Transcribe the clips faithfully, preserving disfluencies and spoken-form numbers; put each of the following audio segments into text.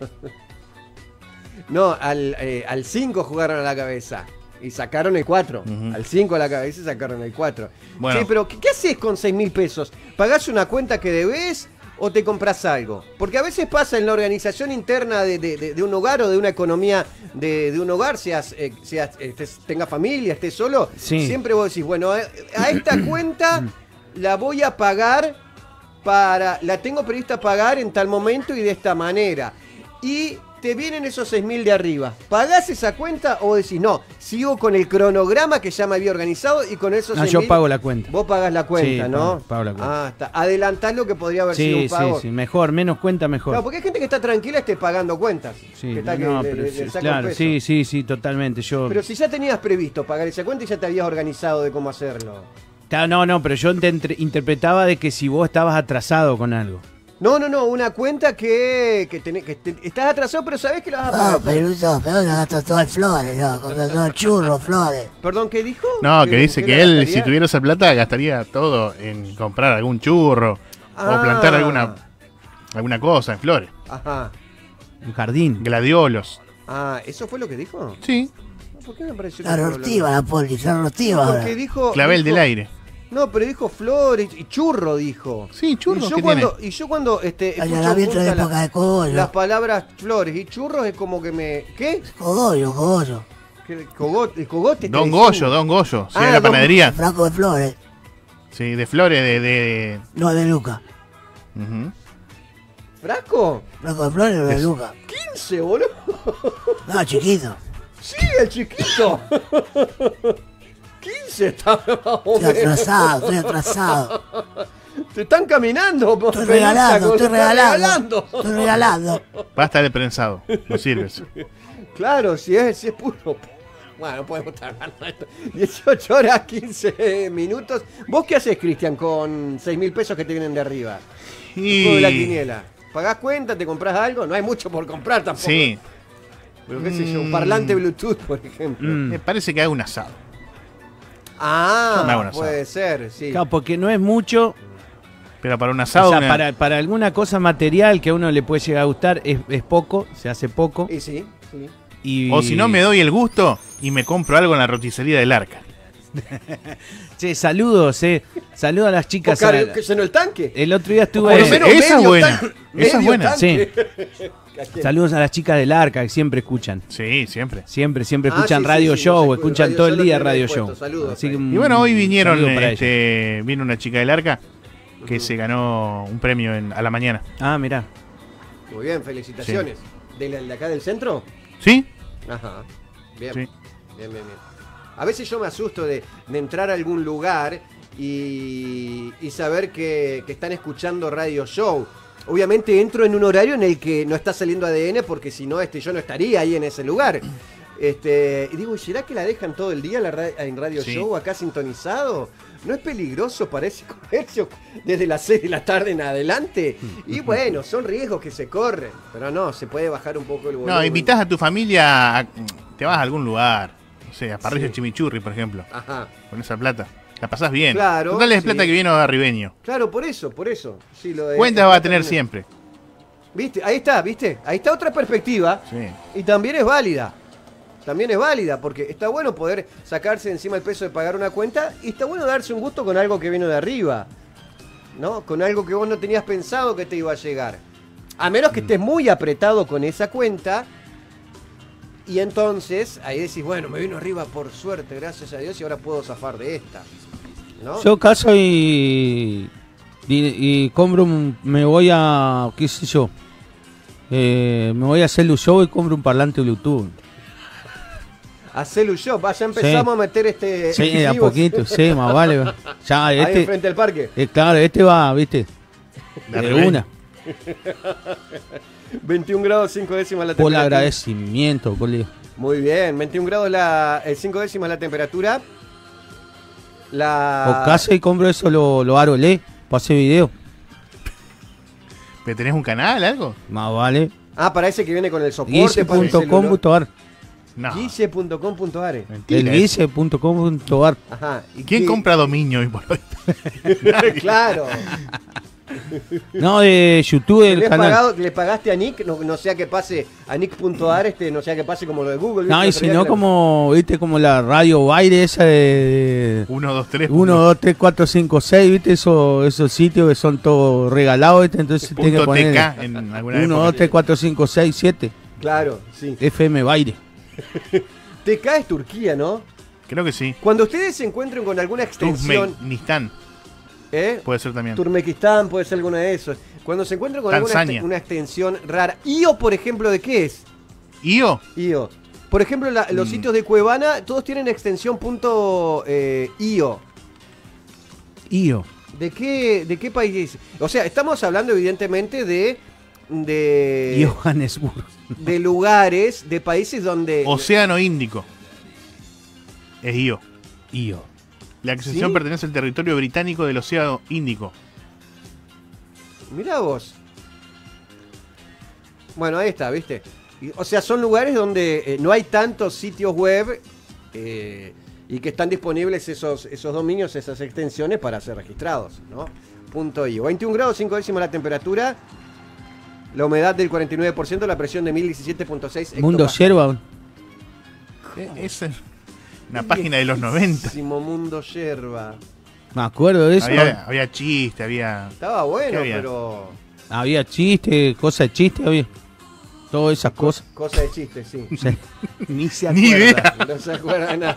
No, al eh, al cinco jugaron a la cabeza. Y sacaron el cuatro. Uh-huh. Al cinco a la cabeza y sacaron el cuatro. Bueno. Sí, pero ¿qué, qué haces con seis mil pesos? ¿Pagás una cuenta que debes o te compras algo? Porque a veces pasa en la organización interna de, de, de, de un hogar o de una economía de, de un hogar, seas, eh, seas estés, tenga familia, estés solo, sí. Siempre vos decís, bueno, a, a esta cuenta la voy a pagar para, la tengo prevista pagar en tal momento y de esta manera. Y te vienen esos seis mil de arriba. ¿Pagás esa cuenta o decís, no, sigo con el cronograma que ya me había organizado y con esos no, seis mil? No, yo pago la cuenta. Vos pagás la cuenta, sí, ¿no? Pago, pago la cuenta. Ah, está. Adelantás lo que podría haber sí, sido un pago. Sí, sí, mejor, menos cuenta, mejor. Claro, porque hay gente que está tranquila esté pagando cuentas. Sí, que está no, que pero le, sí, le saca claro, peso. sí, sí, sí, totalmente. Yo... Pero si ya tenías previsto pagar esa cuenta y ya te habías organizado de cómo hacerlo. No, no, pero yo te interpretaba de que si vos estabas atrasado con algo. No, no, no, una cuenta que, que, tenés, que te, estás atrasado, pero sabés que la vas a pagar. No, pero no, pero no gastó todo el flores, no, con los churros, flores. ¿Perdón, qué dijo? No, que dice que él, si tuviera esa plata, gastaría todo en comprar algún churro ah. o plantar alguna alguna cosa en flores. Ajá. Un jardín. Gladiolos. Ah, ¿eso fue lo que dijo? Sí. ¿Por qué me pareció? La rortiva, la poli, la rortiva. No, porque dijo... Clavel dijo, del aire. No, pero dijo flores y churro, dijo. Sí, churro. Y yo ¿qué cuando, tiene? y yo cuando este, escucho de época la, de cogollo. Las palabras flores y churros es como que me... ¿Qué? Cogollo, cogollo. ¿Qué? Cogote, cogote Don Goyo, Don Goyo. Sí, ah, de la panadería. Franco de flores. Sí, de flores de... de... No, de Luca. Uh-huh. ¿Frasco? Franco de flores o de Luca. quince, boludo. No, chiquito. Sí, el chiquito. quince está. Estoy atrasado, estoy atrasado. Te están caminando. Estoy regalando, estoy regalando. Estoy regalando. Basta de prensado, no sirve eso. Claro, si es, si es puro. Bueno, no podemos estar hablando de esto. dieciocho horas, quince minutos. ¿Vos qué haces, Cristian, con seis mil pesos que te vienen de arriba? Y... de la quiniela. ¿Pagás cuenta? ¿Te compras algo? No hay mucho por comprar tampoco. Sí. Pero qué sé yo, un parlante Bluetooth, por ejemplo. Mm. Me parece que hago un asado. Ah, un asado. puede ser, sí. Claro, porque no es mucho. Pero para un asado... O sea, una... para, para alguna cosa material que a uno le puede llegar a gustar, es, es poco, se hace poco. Y sí, sí. Y... O si no, me doy el gusto y me compro algo en la roticería del Arca. Che, saludos, eh. Saludos a las chicas. Car- a... ¿Que llenó el tanque? El otro día estuve... Esa, esa es buena. Tan... Esa es buena. Sí. Saludos a las chicas del Arca que siempre escuchan. Sí, siempre. Siempre, siempre ah, escuchan sí, Radio sí, sí, Show, no escuchan radio todo el día Show Radio puesto, Show. Saludos. Así que, y bueno, hoy vinieron, este, este, vino una chica del Arca que uh-huh. se ganó un premio en, a la mañana. Ah, mirá. Muy bien, felicitaciones. Sí. ¿De, la, ¿De acá del centro? Sí. Ajá. Bien. Sí. Bien, bien, bien. A veces yo me asusto de, de entrar a algún lugar y, y saber que, que están escuchando Radio Show. Obviamente entro en un horario en el que no está saliendo A D N porque si no, este, yo no estaría ahí en ese lugar. Este, y digo, ¿será que la dejan todo el día la ra- en Radio sí. Show acá sintonizado? ¿No es peligroso para ese comercio desde las seis de la tarde en adelante? Y bueno, son riesgos que se corren, pero no, se puede bajar un poco el volumen. No, invitás a tu familia, a, te vas a algún lugar, no sé, a Parrilla sí. Chimichurri, por ejemplo. Ajá. Con esa plata. La pasás bien. Claro. Total es sí. plata que viene a Ribeño. Claro, por eso, por eso. Sí, lo de, Cuenta va a tener siempre. ¿Viste? Ahí está, ¿viste? Ahí está otra perspectiva. Sí. Y también es válida. También es válida, porque está bueno poder sacarse encima el peso de pagar una cuenta y está bueno darse un gusto con algo que vino de arriba, ¿no? Con algo que vos no tenías pensado que te iba a llegar. A menos que estés muy apretado con esa cuenta y entonces ahí decís, bueno, me vino arriba por suerte, gracias a Dios, y ahora puedo zafar de esta, ¿no? Yo caso y, y, y compro un, me voy a, qué sé yo, eh, me voy a hacer un show y compro un parlante Bluetooth. A Celu Shop, ya empezamos sí. a meter este... Sí, a poquito, sí, más vale. Ya, este, ahí enfrente del parque. Eh, claro, este va, viste, de, de una. veintiún grados cinco décimas la temperatura. Por el agradecimiento, Poli. Muy bien, veintiún grados la, eh, cinco décimas la temperatura. La... O casa y compro eso, lo, lo arolé, para hacer video. ¿Me tenés un canal, algo? Más vale. Ah, para ese que viene con el soporte. guise punto com punto ar No. guise punto com punto ar El guise punto com punto ar Ajá. ¿Y quién qué? compra dominio hoy por hoy? Claro. No, de YouTube del ¿Le, canal. pagado, ¿Le pagaste a Nick? No, no sea que pase a nick punto ar, este, no sea que pase como lo de Google. No, y si no, como, viste, como la radio Baire esa de... uno, dos, tres. uno, dos, tres, cuatro, cinco, seis, viste, esos, esos sitios que son todos regalados, viste, entonces tiene que poner... T K en alguna uno, dos, tres, cuatro, cinco, seis, siete. Claro, sí. F M Baire. T K es Turquía, ¿no? Creo que sí. Cuando ustedes se encuentren con alguna extensión... Turkmenistán. ¿Eh? Puede ser también. Turmequistán puede ser alguna de esos. Cuando se encuentran con alguna Tanzania. ext- una extensión rara. I O, por ejemplo, ¿de qué es? ¿I O? I O. Por ejemplo, la- los Mm. sitios de Cuevana, todos tienen extensión punto eh, I O. I O. ¿De qué, ¿De qué país? O sea, estamos hablando evidentemente de... De, Johannesburg. de lugares, de países donde... Océano Índico. Es I O. I O. La extensión ¿Sí? pertenece al territorio británico del Océano Índico. Mirá vos. Bueno, ahí está, ¿viste? Y, o sea, son lugares donde eh, no hay tantos sitios web eh, y que están disponibles esos, esos dominios, esas extensiones para ser registrados, ¿no? Punto I O. veintiún grados, cinco décimas la temperatura, la humedad del cuarenta y nueve por ciento, la presión de mil diecisiete punto seis Mundo hectopascal. Yerba. Es una página de los noventa. Muchísimo Mundo Yerba. Me acuerdo de eso. Había, había chiste, había... Estaba ¿Qué bueno, había? pero... Había chiste, cosas de chiste, había. Todas esas cosas. Cosa de chiste, sí. O sea, ni se Ni acuerda. idea. No se acuerda nada.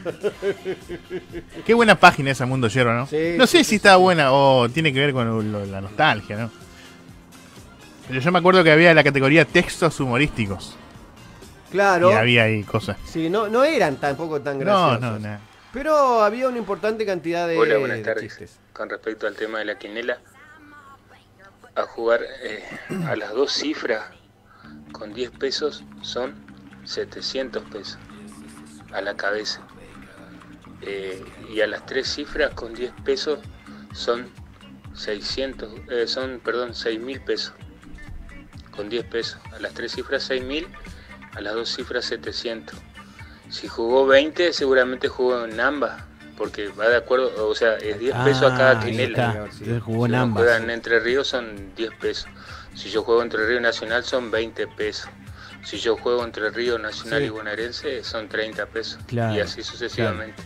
Qué buena página esa Mundo Yerba, ¿no? Sí, no sé sí, si sí, está buena o tiene que ver con lo- lo- la nostalgia, ¿no? Pero yo me acuerdo que había la categoría textos humorísticos. Claro. Y había ahí cosas. Sí, no, no eran tampoco tan No, graciosos. no, no. Pero había una importante cantidad de, Hola, buenas de tardes. chistes. Con respecto al tema de la quinela, a jugar eh, a las dos cifras con diez pesos son setecientos pesos a la cabeza. Eh, y a las tres cifras con diez pesos son seiscientos, eh, son, perdón, seis mil pesos. Con diez pesos. A las tres cifras seis mil, a las dos cifras setecientos. Si jugó veinte, seguramente jugó en ambas, porque va de acuerdo, o sea, es diez pesos a cada Ah, ahí quinela. está. Entonces jugó Si en lo ambas. juegan en Entre Ríos son diez pesos. Si yo juego Entre Ríos Nacional son veinte pesos. Si yo juego Entre Ríos Nacional Sí. y Bonaerense son treinta pesos. Claro, Y así sucesivamente.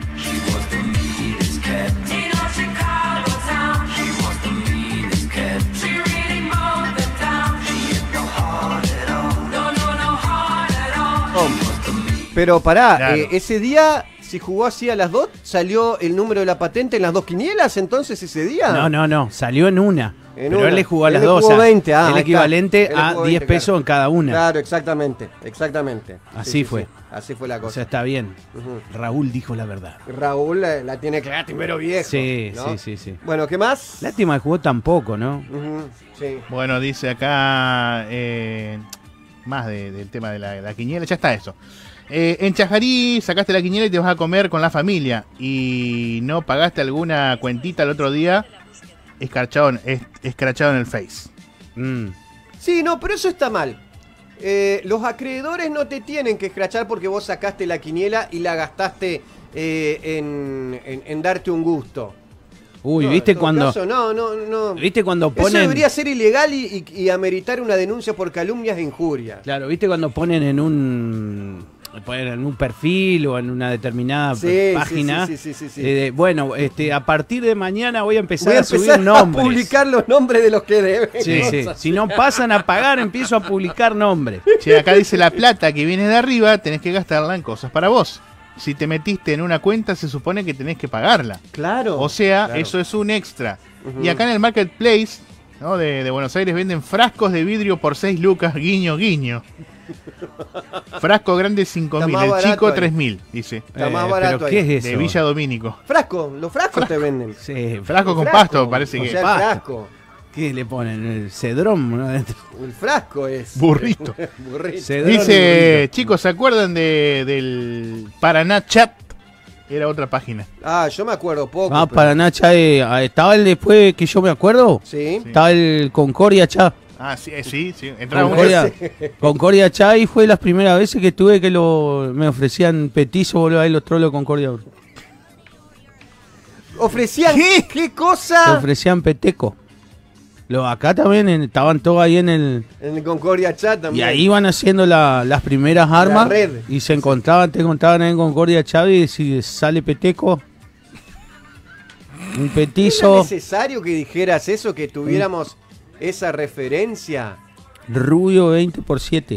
Pero pará, Claro. eh, ese día, si jugó así a las dos, ¿salió el número de la patente en las dos quinielas entonces ese día? No, no, no. Salió en una. En pero una. él le jugó a Él las le dos. jugó o sea, veinte, ah, el ahí equivalente está. Él le a jugó diez veinte, pesos claro. en cada una. Claro, exactamente, exactamente. Así fue. Así fue la O cosa. sea, está bien. Ujú. Raúl dijo la verdad. Raúl la, la tiene clara, primero viejo. Sí, ¿no? sí, sí, sí. Bueno, ¿qué más? Lástima que jugó tan poco, ¿no? Ujú, sí. Bueno, dice acá eh, más de- del tema de la, la quiniela. Ya está eso. Eh, en Chajarí sacaste la quiniela y te vas a comer con la familia y no pagaste alguna cuentita el otro día, escarchado en, es- escrachado en el Face. Mm. Sí, no, pero eso está mal. Eh, los acreedores no te tienen que escrachar porque vos sacaste la quiniela y la gastaste eh, en, en- en darte un gusto. Uy, No, ¿viste en todo cuando caso, no, no, no. ¿Viste cuando Eso ponen debería ser ilegal y, y- y ameritar una denuncia por calumnias e injurias. Claro, ¿viste cuando ponen en un ponen en un perfil o en una determinada Sí, p- sí, página? sí, sí, sí, sí, sí. eh, de, bueno, este a partir de mañana voy a empezar Voy a a, subir empezar a nombres. publicar los nombres de los que deben. Sí, sí. cosas. Si no pasan a pagar, empiezo a publicar nombres. Che, acá dice la plata que viene de arriba, tenés que gastarla en cosas para vos. Si te metiste en una cuenta, se supone que tenés que pagarla. Claro. O sea, Claro. eso es un extra. Ujú. Y acá en el Marketplace, ¿no? de, de Buenos Aires venden frascos de vidrio por seis lucas, guiño, guiño. Frasco grande cinco Está mil, más el barato chico ahí. tres mil, dice. Está más Eh, barato ¿Pero ahí. qué es eso? De Villa Domínico. Frasco, los frascos te venden. Sí, Frasco con Frasco, pasto, parece o que. sea, el Pasto. frasco. ¿Qué le ponen? El cedrón, ¿no? Adentro. El frasco es. Burrito. Burrito. Cedrón Dice, y burrito. chicos, ¿se acuerdan de, del Paraná Chat? Era otra página. Ah, yo me acuerdo poco. Ah, pero- para Nacha, eh, ah, estaba el después que yo me acuerdo. Sí. Estaba el Concordia Chá. Ah, sí, eh, sí, sí. Entraba uno. Concordia, Concordia Chá y fue las primeras veces que estuve que lo, me ofrecían petizo, boludo, ahí los trolos de Concordia. Ofrecían. ¿Qué? ¿Qué Te cosa? ofrecían peteco. Lo, acá también en- estaban todos ahí en el... En el Concordia Chat Y también. ahí iban haciendo la- las primeras armas. red. Y se encontraban, te contaban en Concordia Chávez, si sale peteco, un ¿Era petizo, necesario que dijeras eso, que tuviéramos esa referencia? rubio veinte por siete.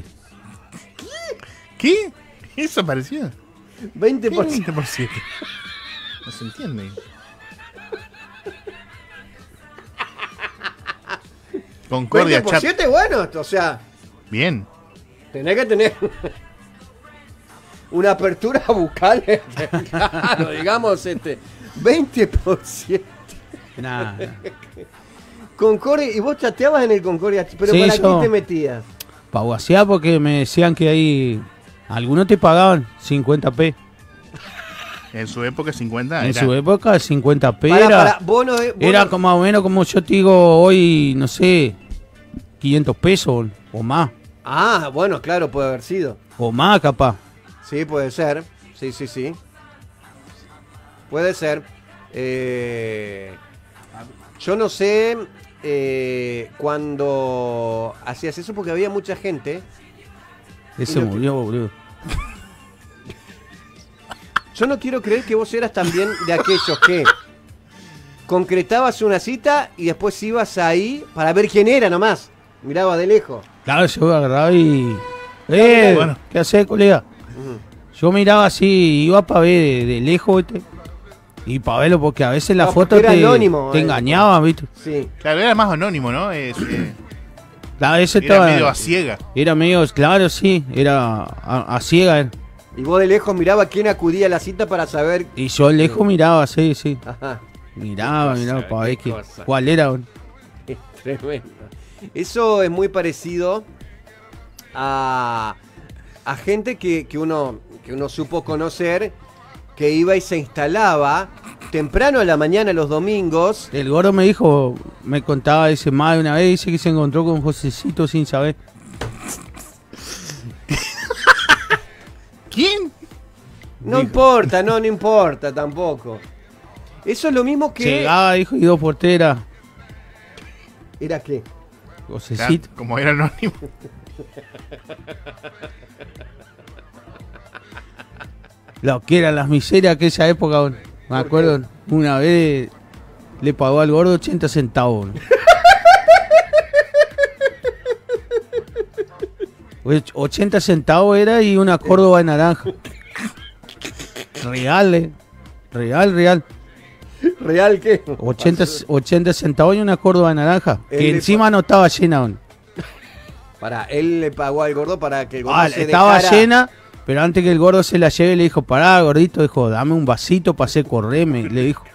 ¿Qué? ¿Eso parecía? veinte por ciento. veinte por siete. No se entiende. Concordia veinte por Chat. siete, bueno, o sea, Bien. tenés que tener una apertura bucal, claro, digamos, este, veinte por ciento. Nada. Concordia, y vos chateabas en el Concordia, pero Sí, ¿para yo- qué te metías? Paugasear porque me decían que ahí algunos te pagaban cincuenta pe. En su época cincuenta En era. su época cincuenta pe Pará, era, pará, vos no- vos era no- como más o menos como yo te digo hoy, no sé, quinientos pesos o más. Ah, bueno, claro, puede haber sido. O más capaz. Sí, puede ser. Sí, sí, sí. Puede ser. Eh, yo no sé eh, cuando hacías eso porque había mucha gente. Ese Y lo que- murió, boludo. Yo no quiero creer que vos eras también de aquellos que concretabas una cita y después ibas ahí para ver quién era nomás. Miraba de lejos. Claro, yo agarraba y... ¡Eh! Bueno. ¿Qué haces, colega? Yo miraba así, iba para ver de, de lejos, ¿viste? Y para verlo, porque a veces la No, foto porque te, era anónimo, te eh. engañaba, ¿viste? Sí. Claro, era más anónimo, ¿no? Es, eh, A veces era estaba... medio a ciega. Era medio, claro, sí, era a, a ciega. eh. Y vos de lejos miraba quién acudía a la cita para saber. Y yo lejos miraba, sí, sí. Ajá. Miraba, Qué miraba cosa, para ver qué qué- cosa. cuál era. boludo. Es tremendo. Eso es muy parecido a, a gente que, que uno, que uno supo conocer, que iba y se instalaba temprano a la mañana los domingos. El gordo me dijo, me contaba, dice, más de una vez, dice que se encontró con Josecito sin saber. ¿Quién? No importa, no, no importa tampoco. Eso es lo mismo que... Llegaba, dijo, y dos porteras. ¿Era qué? Claro, Josecito. como era anónimo. Lo que eran las miserias de aquella época, boludo. Me acuerdo, una vez le pagó al gordo ochenta centavos. boludo. Och- ochenta centavos era y una Córdoba de naranja. Real, eh. Real, real. ¿Real qué? ochenta, ochenta centavos y una Córdoba de naranja. Él Que le encima no estaba llena, boludo. Para, él le pagó al gordo para que el gordo Ah, se estaba dejara- llena, pero antes que el gordo se la lleve le dijo, pará, gordito, dijo, dame un vasito para hacer correme, le dijo.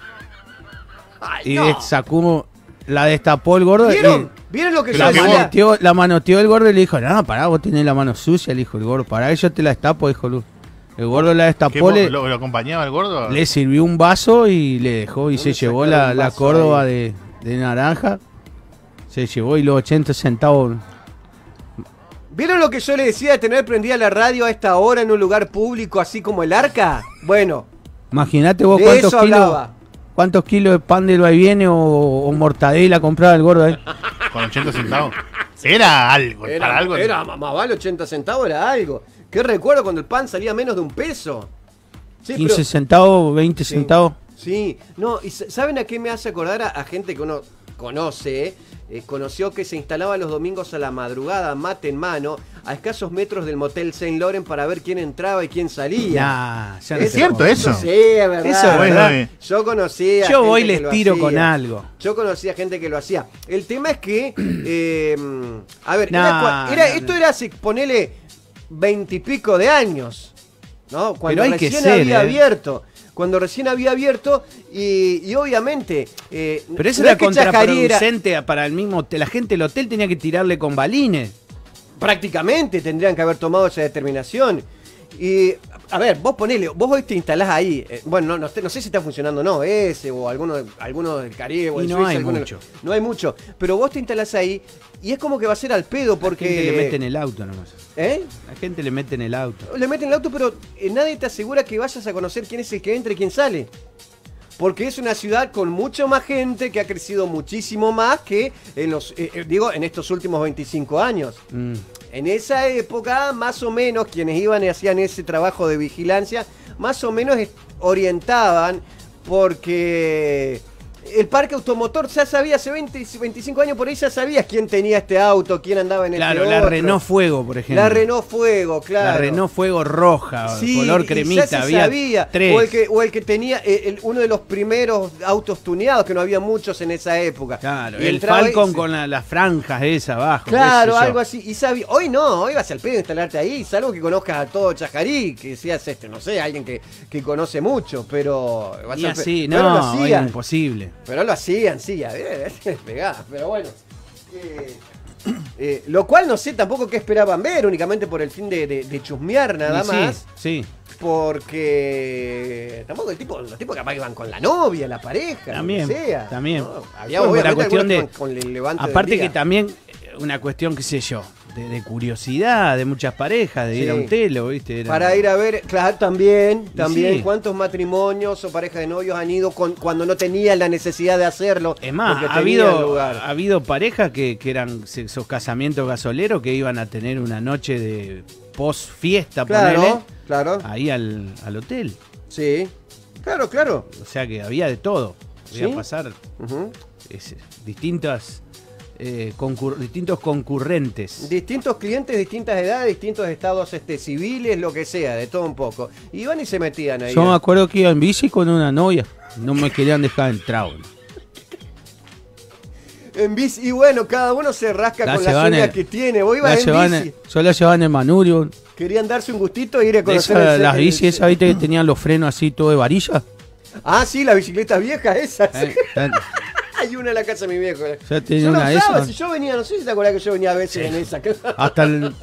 Ay, Y no. de- sacó, la destapó el gordo. ¿Vieron? y ¿Vieron lo que Pero yo La que decía? vos- manoteó, la manoteó el gordo y le dijo, no, pará, vos tenés la mano sucia, le dijo el gordo, pará, yo te la destapo, dijo Luz. El gordo la ¿Qué, destapó, vos- le, lo, lo acompañaba el gordo? le sirvió un vaso y le dejó y se ¿Dónde llevó sacaron la, un la vaso Córdoba ahí? de, de naranja. Se llevó y los ochenta centavos. ¿Vieron lo que yo le decía de tener prendida la radio a esta hora en un lugar público así como el Arca? Bueno, Imagínate vos de cuántos eso kilos, hablaba. cuántos kilos de pan del vaivene o, o mortadela compraba el gordo ahí. Con ochenta centavos. Era algo, para Era, algo. era más vale ochenta centavos, era algo. ¿Qué recuerdo cuando el pan salía menos de un peso? Sí, quince pero- centavos, veinte Sí. centavos. Sí, no, y sa- ¿saben a qué me hace acordar? A, a gente que uno conoce, eh? Eh, conoció que se instalaba los domingos a la madrugada, mate en mano, a escasos metros del motel Saint Laurent para ver quién entraba y quién salía. Nah, ya no ¿Es te cierto jodas. eso? Sí, es verdad. Eso es Bueno, verdad. eh. Yo conocía. Yo voy y gente les que lo tiro hacía. con algo. Yo conocía gente que lo hacía. El tema es que, eh, a ver, No, era cua- era- no, esto no. era hace, ponele, veintipico de años, ¿no? Cuando Pero hay que recién ser, había ¿eh? abierto. Cuando recién había abierto y, y obviamente... eh, Pero eso no era es que Chajarí era- contraproducente para el mismo hotel. La gente del hotel tenía que tirarle con balines. prácticamente tendrían que haber tomado esa determinación. Y, a ver, vos ponele, vos hoy te instalás ahí. eh, bueno, no, no, sé- no sé si está funcionando o no, ese o alguno, alguno del Caribe o Y el no Suiza, hay alguno- mucho. No hay mucho. Pero vos te instalás ahí y es como que va a ser al pedo porque. La gente le mete en el auto nomás. ¿Eh? La gente le mete en el auto. Le meten el auto, pero eh, nadie te asegura que vayas a conocer quién es el que entra y quién sale. porque es una ciudad con mucho más gente, que ha crecido muchísimo más que en los, eh, digo, en estos últimos veinticinco años. Mm. En esa época, más o menos, quienes iban y hacían ese trabajo de vigilancia, más o menos orientaban, porque el parque automotor ya sabía, hace veinte, veinticinco años por ahí ya sabías quién tenía este auto, quién andaba en claro, este la otro. Renault Fuego, por ejemplo. La Renault Fuego, claro. La Renault Fuego roja, sí, color cremita, ya se había sabía. tres. O el que, o el que tenía eh, el, uno de los primeros autos tuneados, que no había muchos en esa época. Claro, y el Falcon y, con la, las franjas esas abajo. Claro, algo así. Y sabía, hoy no, hoy vas al pedo a instalarte ahí, salvo que conozcas a todo Chajarí, que seas este, no sé, alguien que, que conoce mucho, pero... Vas y al así, pero no, lo hacían. Imposible. Pero lo hacían, sí, a ver, pegada, pero bueno. Eh, eh, lo cual no sé tampoco qué esperaban ver, únicamente por el fin de, de, de chusmear nada y más. Sí, sí. Porque tampoco el tipo, los tipos capaz que van con la novia, la pareja, también, lo que sea. También. ¿no? Había bueno, la cuestión de, con, con el levante aparte del día. que también, una cuestión, qué sé yo, de, de curiosidad de muchas parejas, de sí. ir a un telo, ¿viste? Era... Para ir a ver, claro, también, también, sí. cuántos matrimonios o parejas de novios han ido con, cuando no tenían la necesidad de hacerlo. Es más, ha habido, ha habido parejas que, que eran esos casamientos gasoleros que iban a tener una noche de post fiesta, claro, ponele, claro. ahí al, al hotel. Sí, claro, claro. O sea que había de todo. Podía ¿sí? pasar uh-huh. es, distintas... Eh, concur distintos concurrentes. Distintos clientes, distintas edades, distintos estados este, civiles, lo que sea, de todo un poco. Iban y se metían ahí. Yo me acuerdo que iba en bici con una novia. No me querían dejar entrar. ¿no? En bici, y bueno, cada uno se rasca la con las uñas el, que tiene. Vos ibas en bici. En, yo la llevaba en el Manurio. Querían darse un gustito e ir a conocer esa, el, las el, bicis, esa viste que tenían los frenos así todo de varilla. Ah, sí, las bicicletas viejas esas. Eh, Hay una en la casa de mi viejo. Yo tenía yo una no usaba, esa. Si yo venía, no sé si te acuerdas que yo venía a veces sí. en esa. Hasta el...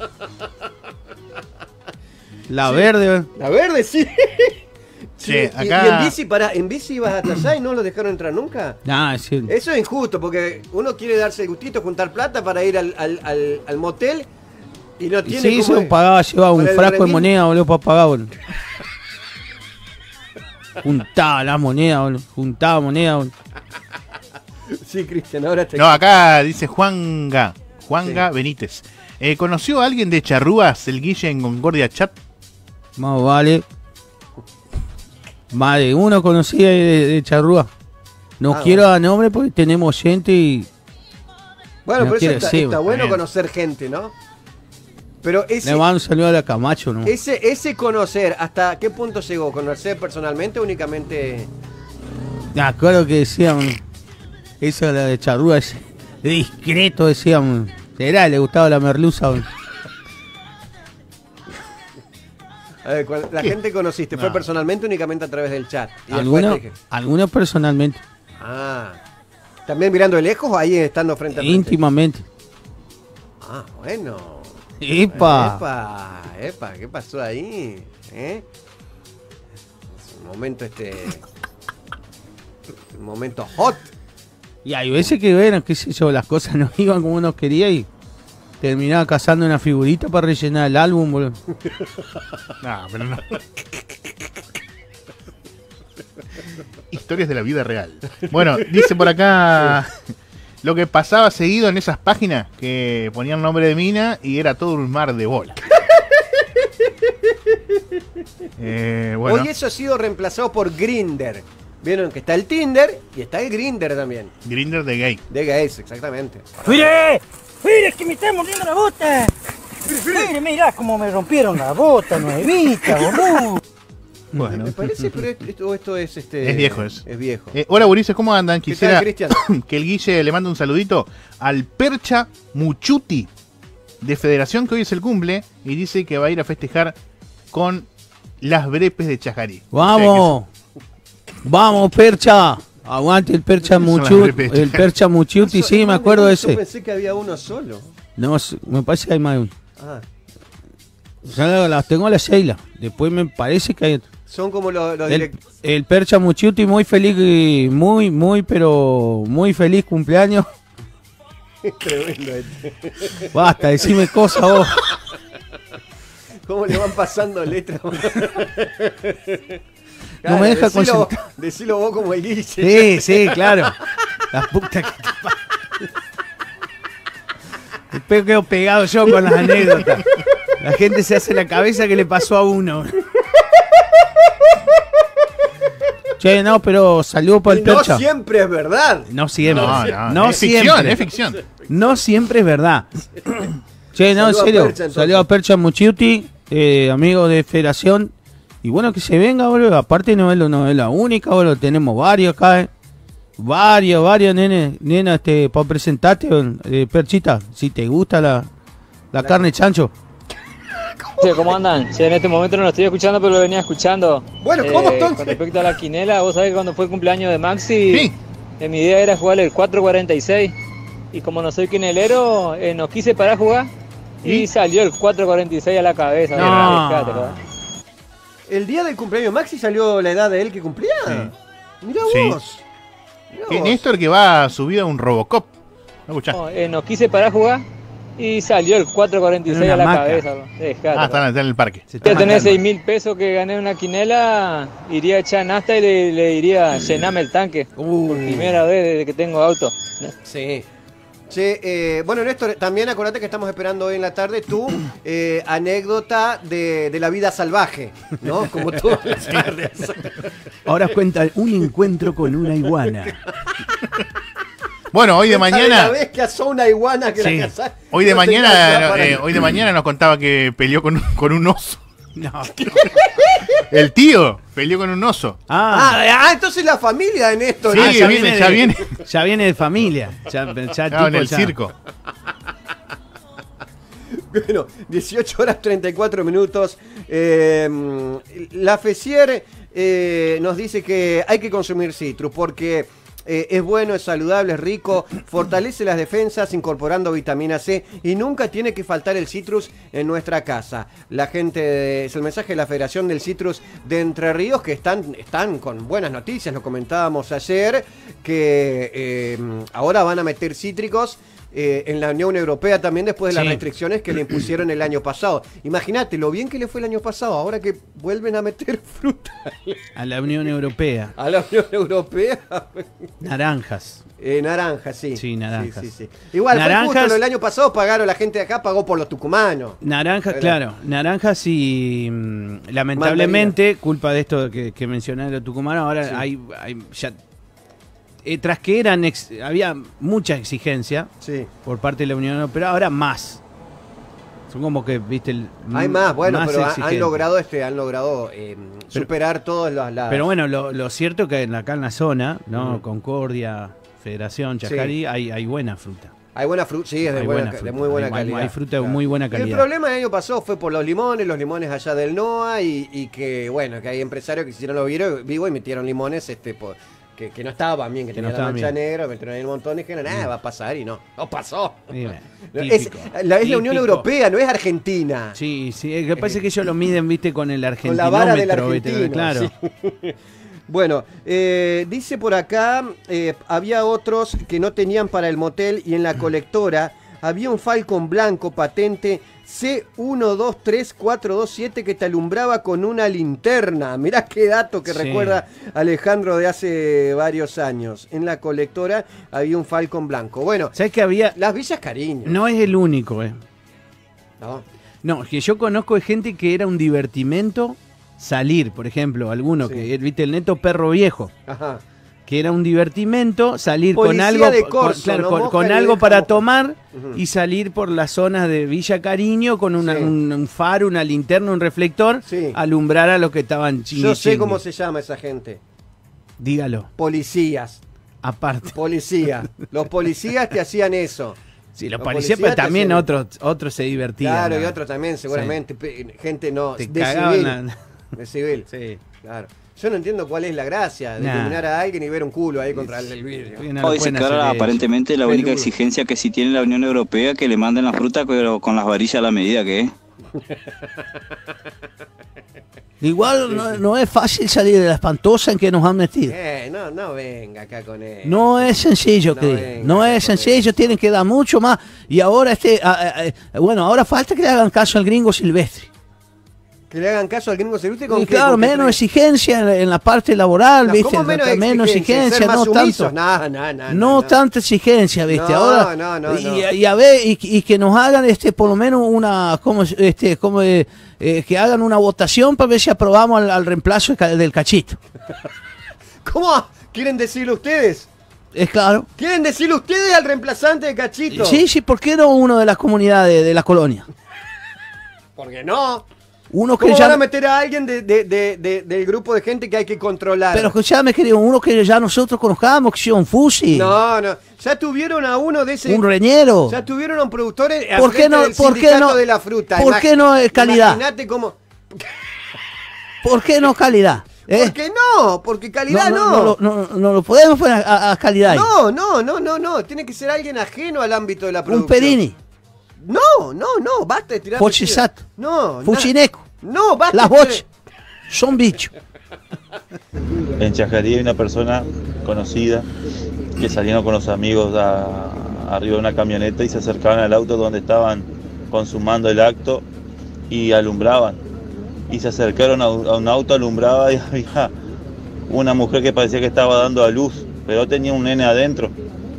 La sí. verde. La verde, sí. Sí, sí. acá... Y, y en bici, para, en bici ibas hasta allá y no los dejaron entrar nunca. Nah, sí. Eso es injusto, porque uno quiere darse el gustito, juntar plata para ir al, al, al, al motel y no tiene. Sí, como se pagaba, llevaba un frasco de moneda, boludo, para pagar, boludo. Juntaba la moneda, boludo. Juntaba moneda, boludo. Sí, Cristian, ahora te... No, acá dice Juanga, Juanga sí. Benítez. Eh, ¿Conoció a alguien de Charrúas, el Guille, en Concordia Chat? Más vale. Más de uno conocía de, de Charrúas. No ah, quiero bueno. dar nombre porque tenemos gente y... Bueno, no pero eso está, decir, está bueno bien. Conocer gente, ¿no? Pero ese... Le mando un saludo a la Camacho, ¿no? Ese, ese conocer, ¿hasta qué punto llegó? ¿Conocer personalmente o únicamente...? Me acuerdo que decían... Eso la de Charrúa es discreto, decían. ¿Será? Le gustaba la merluza. A ver, la ¿Qué? gente conociste, ¿fue no. personalmente o únicamente a través del chat? Algunos algunos personalmente. Ah. ¿También mirando de lejos o ahí estando frente a frente? Íntimamente. Ah, bueno. ¡Epa! ¡Epa! ¡Epa! ¿Qué pasó ahí? ¿Eh? Es un momento este... un momento hot. Y hay veces que, bueno, qué sé yo, las cosas no iban como uno quería y terminaba cazando una figurita para rellenar el álbum, boludo. No, pero no. Historias de la vida real. Bueno, dice por acá lo que pasaba seguido en esas páginas que ponían nombre de mina y era todo un mar de bola. eh, bueno. Hoy eso ha sido reemplazado por Grindr. Vieron que está el Tinder y está el Grindr también. Grindr de gay. De gays, exactamente. ¡Mire! ¡Mire, que me está mordiendo la bota! ¡Mire, mira cómo me rompieron la bota, nuevita, boludo! Bueno. Me parece, pero esto, esto es este. Es viejo eso. Es viejo. Eh, hola, Burises, ¿cómo andan? Quisiera ¿Qué tal, que el Guille le mande un saludito al Percha Muchuti de Federación, que hoy es el cumple, y dice que va a ir a festejar con las brepes de Chajarí. ¡Vamos! Vamos, Percha. Aguante el Percha Muchuti. El Percha Muchuti, sí, me acuerdo de ese. Yo pensé que había uno solo. No, me parece que hay más de uno. Ah. Ya las tengo a la Sheila. Después me parece que hay... Son como los, los el, el Percha Muchuti, muy feliz, muy, muy, pero muy feliz cumpleaños. Tremendo este. Basta, decime cosas vos. ¿Cómo le van pasando letras? Claro, no me deja decilo, concentrar. Decilo vos como el Guille. Sí, sí, claro. La puta que te pasa. Después quedo pegado yo con las anécdotas. La gente se hace la cabeza que le pasó a uno. Che, no, pero salió por el no percha. No siempre es verdad. No siempre. No, no, no es siempre. ficción, es ficción. No siempre es verdad. Che, no, en serio. Salió a Percha Muchiuti, eh, amigo de Federación. Y bueno, que se venga, boludo. Aparte no es, lo, no es la única, boludo. Tenemos varios acá, eh. Varios, varios, nene, nena, este, para presentarte, eh, Perchita, si te gusta la, la, la carne chancho. ¿Cómo? ¿Cómo andan? Sí, en este momento no lo estoy escuchando, pero lo venía escuchando. Bueno, ¿cómo eh, entonces? Con respecto a la quinela, vos sabés que cuando fue el cumpleaños de Maxi, sí. eh, mi idea era jugar el cuatro cuarenta y seis. Y como no soy quinelero, eh, no quise parar a jugar. Y ¿Sí? salió el cuatro cuarenta y seis a la cabeza. No. Fíjate, ¿verdad? El día del cumpleaños de Maxi salió la edad de él que cumplía. Sí. Mirá vos. Sí. Que Néstor que va subido a un Robocop. ¿No escuchás? No, eh, no quise parar a jugar y salió el cuatro cuarenta y seis a la maca. Cabeza. Dejate, ah, está, está en el parque. Si ya tenés seis mil pesos que gané en una quinela, iría a echar nasta y le, le diría, llename el tanque. Uh. Por primera vez desde que tengo auto. Sí. Che, eh, bueno, Néstor, también acordate que estamos esperando hoy en la tarde tu eh, anécdota de, de la vida salvaje, ¿no? Como todas las tardes. Ahora cuenta un encuentro con una iguana. Bueno, hoy de mañana. La vez que asó una iguana que sí. la casaste. Hoy de mañana, eh, hoy de mañana nos contaba que peleó con, con un oso. No. El tío peleó con un oso. Ah, ah entonces la familia de Néstor. Sí, ah, ya viene, de, ya viene. Ya viene de familia. Ya, ya no, en el ya. circo. Bueno, dieciocho horas treinta y cuatro minutos. Eh, la Fesier eh, nos dice que hay que consumir citrus porque eh, es bueno, es saludable, es rico, fortalece las defensas incorporando vitamina C y nunca tiene que faltar el citrus en nuestra casa. La gente, de, es el mensaje de la Federación del Citrus de Entre Ríos que están, están con buenas noticias, lo comentábamos ayer, que eh, ahora van a meter cítricos Eh, en la Unión Europea también después de las sí. restricciones que le impusieron el año pasado. Imagínate lo bien que le fue el año pasado, ahora que vuelven a meter fruta. A la Unión Europea. A la Unión Europea. Naranjas. Eh, naranjas, sí. Sí, naranjas. Sí, sí, sí. Igual, naranjas, fue justo, el año pasado pagaron, la gente de acá pagó por los tucumanos. Naranjas, claro. Naranjas y mmm, lamentablemente, Mandarina. Culpa de esto que, que mencioné de los tucumanos, ahora sí. hay, hay ya... Eh, tras que eran ex, había mucha exigencia sí. por parte de la Unión Europea, ahora más. Son como que, viste, el, hay más, bueno, más pero exigente. han logrado este, han logrado eh, pero, superar todas las, las. Pero bueno, lo, lo cierto es que acá en la zona, ¿no? Uh-huh. Concordia, Federación, Chajarí, sí. hay, hay buena fruta. Hay buena fruta, sí, es de, buena, buena de muy buena hay, calidad. Hay fruta de claro. muy buena calidad. Y el problema del año pasado fue por los limones, los limones allá del NOA y, y que, bueno, que hay empresarios que hicieron lo vivo y metieron limones, este, por. Que, que no estaban bien, que, que tenía no la mancha bien. Negra, metieron ahí un montón y dijeron, nada, va a pasar y no, no pasó. Mira, es, la, es la Unión Europea, no es Argentina. Sí, sí, lo que pasa es que ellos lo miden, viste, con el argentinómetro. Con la vara del argentino, ¿viste? Claro. Sí. Bueno, eh, dice por acá, eh, había otros que no tenían para el motel y en la colectora había un Falcon blanco patente C uno dos tres cuatro dos siete que te alumbraba con una linterna. Mirá qué dato que sí. recuerda Alejandro de hace varios años. En la colectora había un Falcon blanco. Bueno, ¿sabes que había? Las Villas Cariño. No es el único, eh. No. No, que yo conozco de gente que era un divertimento salir, por ejemplo, alguno sí. que, viste, el neto perro viejo. Ajá. Que era un divertimento salir Policía con algo, de corso, con, claro, no con, con algo para tomar uh-huh. y salir por las zonas de Villa Cariño con una, sí. un, un faro, una linterna, un reflector, sí. alumbrar a los que estaban chingui. Yo sé cómo se llama esa gente. Dígalo. Policías. Aparte. Policías. Los policías te hacían eso. Sí, los, los policías, policías, pero también otros, otros se divertían. Claro, ¿no? y otros también, seguramente. Sí. Gente no, te de civil. La... De civil. Sí. Claro. Yo no entiendo cuál es la gracia de nah. iluminar a alguien y ver un culo ahí contra el, el vidrio. No, no dice que ahora aparentemente la única exigencia que sí tiene la Unión Europea es que le manden la fruta pero con las varillas a la medida que es. Igual no, no es fácil salir de la espantosa en que nos han metido. Eh, no, no venga acá con él. No es sencillo, no, que no es sencillo, tienen que dar mucho más. Y ahora este, a, a, a, bueno, ahora falta que le hagan caso al gringo Silvestre. Que le hagan caso al gringo serviste con y qué, claro, con menos qué exigencia en, en la parte laboral, no, ¿viste? ¿cómo menos exigencia? Menos exigencia, ¿Ser más no sumisos? tanto. No, no, no, no, no. tanta exigencia, ¿viste? No, Ahora, no, no, y, no. y a ver, y, y que nos hagan este por lo menos una, como, este, como eh, eh, que hagan una votación para ver si aprobamos al, al reemplazo del Cachito. ¿Cómo quieren decirlo ustedes? Es claro. ¿Quieren decirle ustedes al reemplazante de Cachito? Sí, sí, ¿por qué no uno de las comunidades de la colonia? Porque no. Uno que ¿Cómo ya, van a meter a alguien de, de, de, de, del grupo de gente que hay que controlar? pero escuchame, querido, uno que ya nosotros conozcamos, que sea un fusi, No, no. Ya tuvieron a uno de ese... un reñero. Ya tuvieron a un productor en- ¿Por al qué frente no- del por qué sindicato no- de la fruta. por Imag- qué no es calidad? Imagínate cómo... ¿Por qué no calidad? ¿Eh? ¿Por qué no? Porque calidad no. No, no, no, no, no lo podemos poner a, a calidad ahí. No, no, no, no, no. Tiene que ser alguien ajeno al ámbito de la Un producción. Perini, No, no, no. Basta de tirar... Fochisato, No, Fuchineco, na- No, basta. las de- bochas, son bichos. En Chajarí hay una persona conocida que salieron con los amigos a- arriba de una camioneta y se acercaban al auto donde estaban consumando el acto y alumbraban. Y se acercaron a un, a un auto alumbrado y había una mujer que parecía que estaba dando a luz, pero tenía un nene adentro.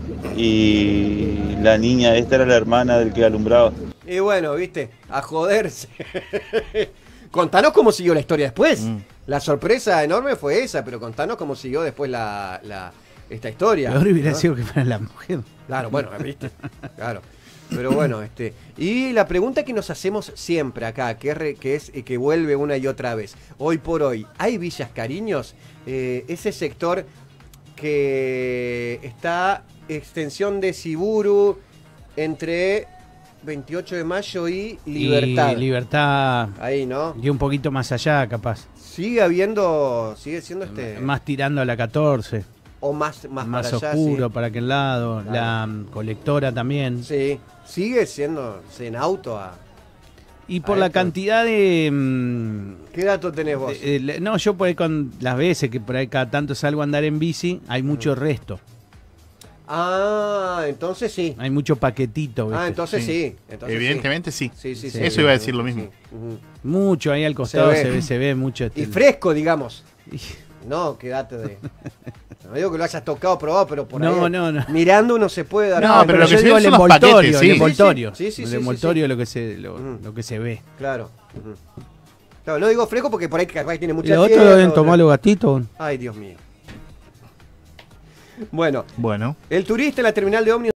Y la niña, esta era la hermana del que alumbraba. Y bueno, viste, a joderse. Contanos cómo siguió la historia después. Mm. La sorpresa enorme fue esa, pero contanos cómo siguió después la, la esta historia. Peor hubiera ¿no? sido que fuera la mujer. Claro, bueno, viste. Claro. Pero bueno, este. Y la pregunta que nos hacemos siempre acá, que es, re- que es eh, que vuelve una y otra vez. Hoy por hoy, ¿hay Villas Cariños? Eh, ese sector que está extensión de Siburu entre veintiocho de mayo y Libertad. Y libertad. Ahí, ¿no? Y un poquito más allá, capaz. Sigue habiendo, sigue siendo este... Más tirando a la catorce. o más, más, Más para allá, oscuro sí. para aquel lado. Claro. La mm, colectora también. Sí, sigue siendo en auto a... Y por a la esto. cantidad de... mm, ¿Qué dato tenés vos? de- eh, le- no, yo por ahí con las veces que por ahí cada tanto salgo a andar en bici, hay mucho resto. Ah, entonces sí. Hay mucho paquetito, ¿viste? Ah, entonces sí. Sí. Entonces Evidentemente sí. Sí, sí, sí. Eso sí, iba a sí, decir lo sí, mismo. sí. Ujú. Mucho ahí al costado Se se ve. ve, se ve, mucho. este- Y fresco, digamos. Y- No, quédate de... No digo que lo hayas tocado, probado, pero por No, ahí... no, no. Mirando uno se puede dar... No, cuenta. pero lo que yo se digo ve el son los envoltorio, paquetes, sí. el envoltorio. Sí, sí, sí, el sí, envoltorio sí, es lo que se lo, Mm. lo que se ve. Claro. Ujú. Claro, no digo fresco porque por ahí capaz tiene mucha Los otros tierra, lo deben o- tomar los gatitos. Ay, Dios mío. Bueno, Bueno. el turista en la terminal de ómnibus